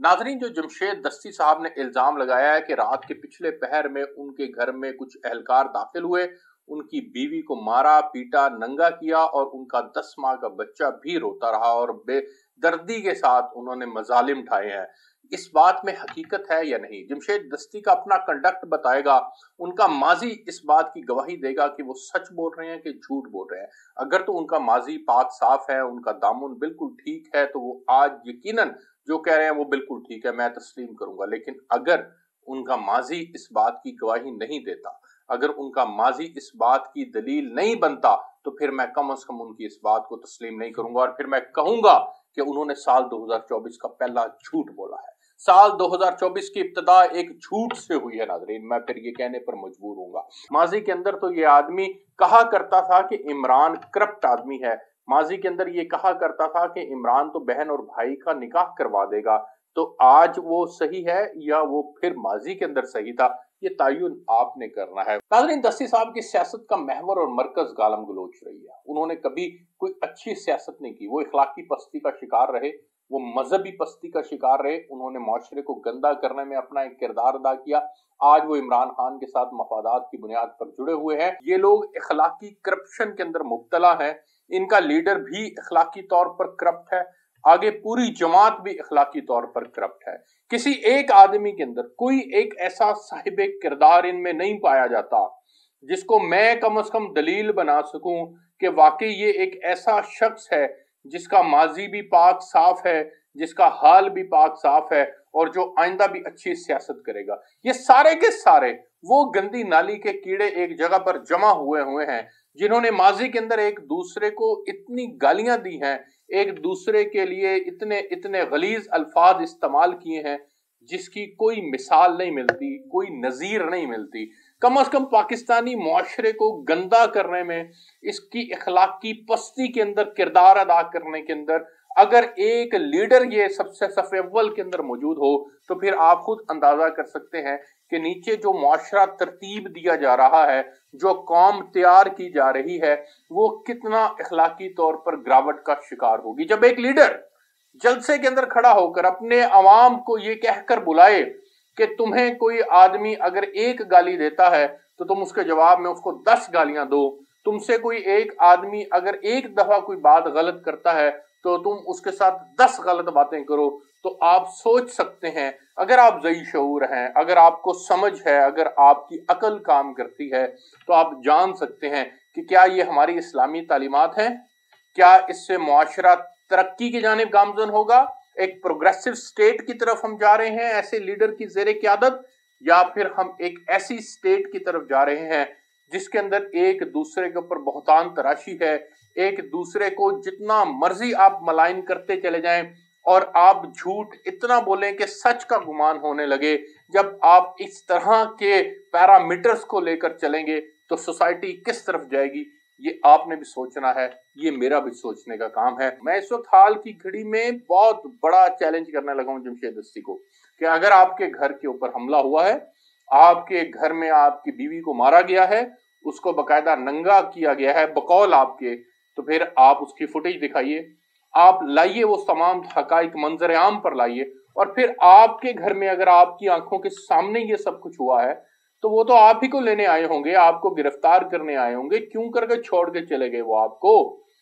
नाज़रीन, जो जमशेद दस्ती साहब ने इल्ज़ाम लगाया है कि रात के पिछले पहर में उनके घर में कुछ एहलकार दाखिल हुए, उनकी बीवी को मारा पीटा नंगा किया और उनका 10 माह का बच्चा भी रोता रहा और बेदर्दी के साथ उन्होंने मजालिम ढाए हैं, इस बात में हकीकत है या नहीं? जमशेद दस्ती का अपना कंडक्ट बताएगा, उनका माजी इस बात की गवाही देगा कि वो सच बोल रहे हैं कि झूठ बोल रहे हैं। अगर तो उनका माजी पाक साफ है, उनका दामन बिल्कुल ठीक है, तो वो आज यकीनन जो कह रहे हैं वो बिल्कुल ठीक है, मैं तस्लीम करूंगा। लेकिन अगर उनका माजी इस बात की गवाही नहीं देता, अगर उनका माजी इस बात की दलील नहीं बनता, तो फिर मैं कम से कम उनकी इस बात को तस्लीम नहीं करूंगा और फिर मैं कहूंगा कि उन्होंने साल 2024 का पहला झूठ बोला है। साल 2024 की इब्तिदा एक झूठ से हुई है नाज़रीन, मैं फिर ये कहने पर मजबूर हूंगा। माजी के अंदर तो ये आदमी कहा करता था कि इमरान करप्ट आदमी है, माजी के अंदर ये कहा करता था कि इमरान तो बहन और भाई का निकाह करवा देगा। तो आज वो सही है या वो फिर माजी के अंदर सही था, ये तायुन आपने करना है। नाज़रीन, दस्ती साहब की सियासत का महवर और मरकज गालम गलोच रही है। उन्होंने कभी कोई अच्छी सियासत नहीं की, वो इखलाकी पस्ती का शिकार रहे, वो मजहबी पस्ती का शिकार रहे, उन्होंने मुआशरे को गंदा करने में अपना एक किरदार अदा किया। आज वो इमरान खान के साथ मफादात की बुनियाद पर जुड़े हुए हैं। ये लोग इखलाकी करप्शन के अंदर मुब्तला हैं, इनका लीडर भी इखलाकी तौर पर करप्ट है, आगे पूरी जमात भी इखलाकी तौर पर करप्ट है। किसी एक आदमी के अंदर कोई एक ऐसा साहिब किरदार इनमें नहीं पाया जाता जिसको मैं कम से कम दलील बना सकूं कि वाकई ये एक ऐसा शख्स है जिसका माजी भी पाक साफ है, जिसका हाल भी पाक साफ है और जो आइंदा भी अच्छी सियासत करेगा। ये सारे के सारे वो गंदी नाली के कीड़े एक जगह पर जमा हुए हैं जिन्होंने माजी के अंदर एक दूसरे को इतनी गालियां दी हैं, एक दूसरे के लिए इतने इतने गलीज अल्फाज इस्तेमाल किए हैं जिसकी कोई मिसाल नहीं मिलती, कोई नजीर नहीं मिलती। कम से कम पाकिस्तानी मुआशरे को गंदा करने में, इसकी इखलाकी पस्ती के अंदर किरदार अदा करने के अंदर अगर एक लीडर ये सबसे सफ़े अव्वल के अंदर मौजूद हो, तो फिर आप खुद अंदाजा कर सकते हैं कि नीचे जो मुआशरा तरतीब दिया जा रहा है, जो कौम तैयार की जा रही है, वो कितना इखलाकी तौर पर गिरावट का शिकार होगी। जब एक लीडर जलसे के अंदर खड़ा होकर अपने अवाम को ये कहकर बुलाए कि तुम्हें कोई आदमी अगर एक गाली देता है तो तुम उसके जवाब में उसको 10 गालियां दो, तुमसे कोई एक आदमी अगर एक दफा कोई बात गलत करता है तो तुम उसके साथ 10 गलत बातें करो, तो आप सोच सकते हैं, अगर आप ज़ई शऊर हैं, अगर आपको समझ है, अगर आपकी अकल काम करती है, तो आप जान सकते हैं कि क्या ये हमारी इस्लामी तालीमात हैं? क्या इससे मुआशरा तरक्की की जानिब गामजन होगा? एक प्रोग्रेसिव स्टेट की तरफ हम जा रहे हैं ऐसे लीडर की ज़ेरे क़यादत, या फिर हम एक ऐसी स्टेट की तरफ जा रहे हैं जिसके अंदर एक दूसरे के ऊपर बहुतान तराशी है, एक दूसरे को जितना मर्जी आप मलाइन करते चले जाएं और आप झूठ इतना बोलें कि सच का गुमान होने लगे। जब आप इस तरह के पैरामीटर्स को लेकर चलेंगे तो सोसाइटी किस तरफ जाएगी, ये आपने भी सोचना है, ये मेरा भी सोचने का काम है। मैं इस वक्त हाल की घड़ी में बहुत बड़ा चैलेंज करने लगा हूं जमशेद दस्ती को कि अगर आपके घर के ऊपर हमला हुआ है, आपके घर में आपकी बीवी को मारा गया है, उसको बकायदा नंगा किया गया है बकौल आपके, तो फिर आप उसकी फुटेज दिखाइए, आप लाइए वो तमाम हकाइक मंजर आम पर लाइए, और फिर आपके घर में अगर आपकी आंखों के सामने ये सब कुछ हुआ है तो वो तो आप ही को लेने आए होंगे, आपको गिरफ्तार करने आए होंगे, क्यों करके छोड़ के चले गए वो आपको?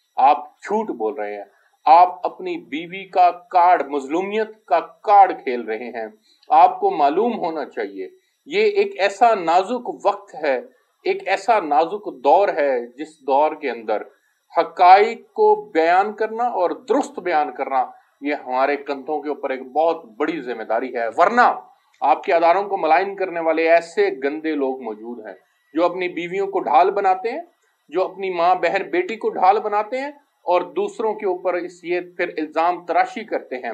आप झूठ बोल रहे हैं, आप अपनी बीवी का कार्ड, मजलूमियत का कार्ड खेल रहे हैं। आपको मालूम होना चाहिए ये एक ऐसा नाजुक वक्त है, एक ऐसा नाजुक दौर है जिस दौर के अंदर हकाइक को बयान करना और दुरुस्त बयान करना ये हमारे कंधों के ऊपर एक बहुत बड़ी जिम्मेदारी है। वरना आपके अदारों को मलाइन करने वाले ऐसे गंदे लोग मौजूद हैं जो अपनी बीवियों को ढाल बनाते हैं, जो अपनी माँ बहन बेटी को ढाल बनाते हैं और दूसरों के ऊपर ये फिर इल्ज़ाम तराशी करते हैं,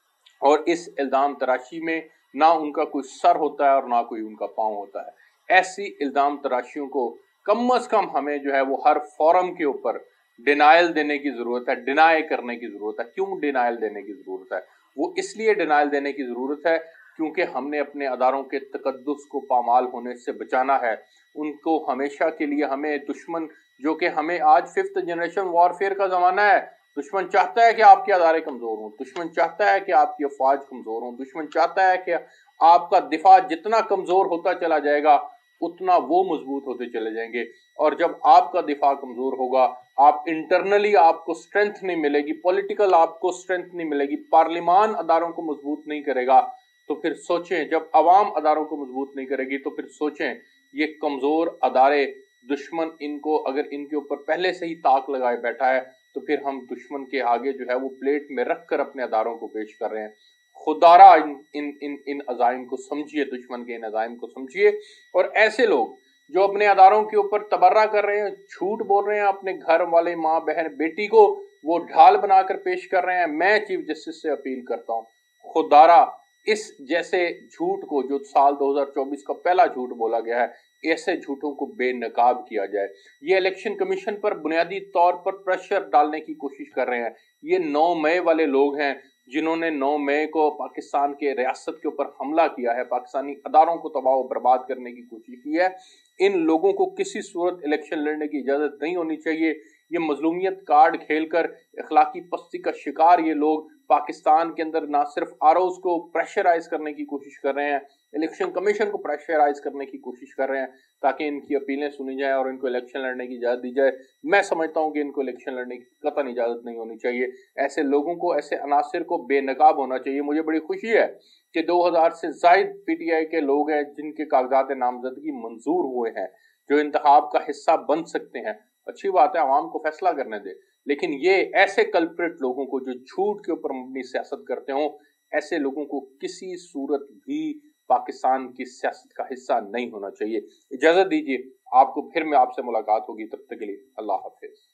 और इस इल्ज़ाम तराशी में ना उनका कोई सर होता है और ना कोई उनका पाँव होता है। ऐसी इल्ज़ाम तराशियों को कम से कम हमें जो है वो हर फोरम के ऊपर डिनाइल देने की ज़रूरत है, डिनाई करने की ज़रूरत है। क्यों डिनाइल देने की ज़रूरत है? वो इसलिए डिनाइल देने की ज़रूरत है क्योंकि हमने अपने अदारों के तकद्दुस को पामाल होने से बचाना है। उनको हमेशा के लिए हमें दुश्मन, जो कि हमें आज 5th जनरेशन वॉरफेयर का ज़माना है, دشمن چاہتا ہے کہ آپ کے ادارے کمزور ہوں، دشمن چاہتا ہے کہ آپ کی افواج کمزور ہوں، دشمن چاہتا ہے کہ آپ کا دفاع جتنا کمزور ہوتا چلا جائے گا اتنا وہ مضبوط ہوتے چلے جائیں گے، اور جب آپ کا دفاع کمزور ہوگا، آپ انٹرنلی آپ کو سٹرینتھ نہیں ملے گی، پولیٹیکل آپ کو سٹرینتھ نہیں ملے گی، پارلیمان اداروں کو مضبوط نہیں کرے گا، تو پھر سوچیں، جب عوام اداروں کو مضبوط نہیں کرے گی تو پھر سوچیں یہ کمزور ادارے، دشمن ان کو اگر ان کے اوپر پہلے سے ہی طاق لگائے بیٹھا ہے تو پھر ہم دشمن کے آگے جو ہے وہ پلیٹ میں رکھ کر اپنے اداروں کو پیش کر رہے ہیں۔ خدارہ ان عزائم کو سمجھیے، دشمن کے ان عزائم کو سمجھیے، اور ایسے لوگ جو اپنے اداروں کے اوپر تبرہ کر رہے ہیں، جھوٹ بول رہے ہیں، اپنے گھر والے ماں بہن بیٹی کو وہ ڈھال بنا کر پیش کر رہے ہیں، میں چیف جسٹس سے اپیل کرتا ہوں، خدارہ اس جیسے جھوٹ کو جو سال 2024 کا پہلا جھوٹ بولا گیا ہے، ایسے جھوٹوں کو بے نقاب کیا جائے۔ یہ الیکشن کمیشن پر بنیادی طور پر پریشر ڈالنے کی کوشش کر رہے ہیں، یہ 9 مئی والے لوگ ہیں جنہوں نے 9 مئی کو پاکستان کے ریاست کے اوپر حملہ کیا ہے، پاکستانی اداروں کو تباہ و برباد کرنے کی کوشش کی ہے۔ ان لوگوں کو کسی صورت الیکشن لڑنے کی اجازت نہیں ہونی چاہیے۔ یہ مظلومیت کارڈ کھیل کر اخلاقی پستی کا شکار یہ لوگ پاکستان کے اندر نہ صرف آروز کو پریشرائز کرنے کی کوشش کر رہے ہیں، الیکشن کمیشن کو پریشرائز کرنے کی کوشش کر رہے ہیں تاکہ ان کی اپیلیں سنی جائیں اور ان کو الیکشن لڑنے کی اجازت دی جائے۔ میں سمجھتا ہوں کہ ان کو الیکشن لڑنے کی قطعاً اجازت نہیں ہونی چاہیے۔ ایسے لوگوں کو، ایسے عناصر کو بے نقاب ہونا چاہیے۔ مجھے بڑی خوشی ہے کہ 2000 سے زائد پی ٹی آئی کے لوگ ہیں جن کے کاغذات نامزدگی منظور ہوئے ہیں، جو انتخاب کا حصہ بن سکتے ہیں۔ اچھی بات ہے، عوام کو فیصلہ کرنے دے، لیکن یہ ایسے کلپریٹ لوگوں کو جو جھوٹ کے اوپر مبنی سیاست کرتے ہوں، ایسے لوگوں کو کسی صورت بھی پاکستان کی سیاست کا حصہ نہیں ہونا چاہیے۔ اجازت دیجیے، آپ کو پھر میں آپ سے ملاقات ہوگی، تب تک کے لیے اللہ حافظ۔